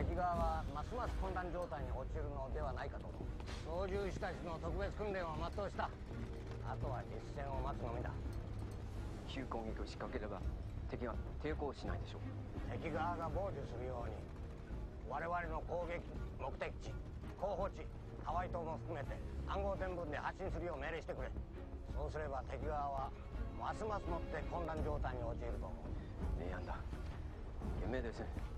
敵側はますます混乱状態に陥るのではないかと思う。操縦士たちの特別訓練は全うした。あとは実戦を待つのみだ。 急攻撃を仕掛ければ敵は抵抗しないでしょう。 敵側が傍受するように我々の攻撃目的地、候補地、ハワイ島も含めて暗号電文で発信するよう命令してくれ。そうすれば敵側はますますもって混乱状態に陥ると思う。 明暗だ。夢です。